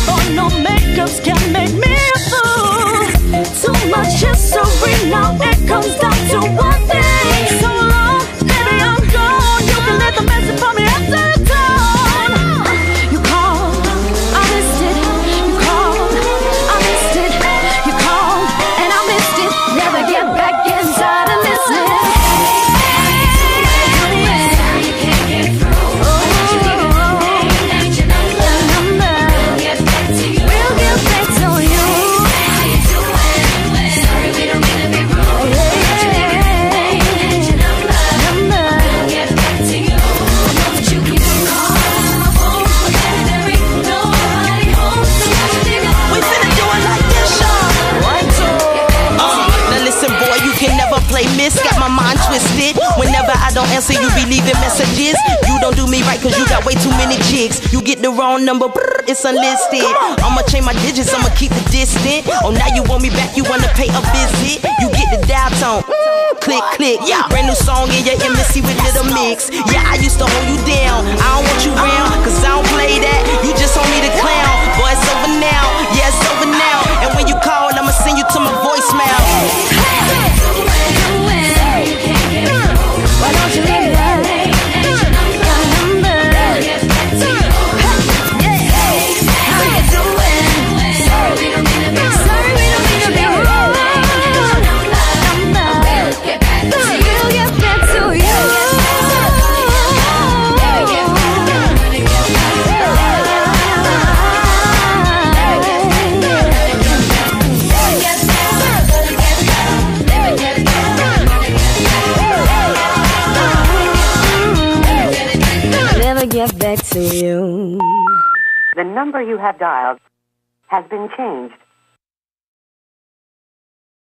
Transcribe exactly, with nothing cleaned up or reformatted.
Oh, no makeups can make me a fool. Too much history, now it comes down to one thing. So long, baby, I'm gone. You can leave the message for me after the dawn. You called, I missed it. You called, I missed it. You called, and I missed it. Never get back inside and listen. Got my mind twisted. Whenever I don't answer, you be leaving messages. You don't do me right cause you got way too many chicks. You get the wrong number, brr, it's unlisted. I'ma change my digits, I'ma keep the distant. Oh, now you want me back, you wanna pay a visit. You get the dial tone, mm, click, click. Yeah, brand new song in your embassy with Little Mix. Yeah, I used to hold you down, I don't want you round, cause I don't play that. You just want me to clown. Boy, it's over now, yeah, it's over now. And when you call, I'ma send you to my voicemail. Why don't you leave that? Your number. How you doing? Sorry, we don't mean to be rude. Sorry, we don't mean to be rude. Number. Get back to you. Get back to you. Get back to you. The number you have dialed has been changed.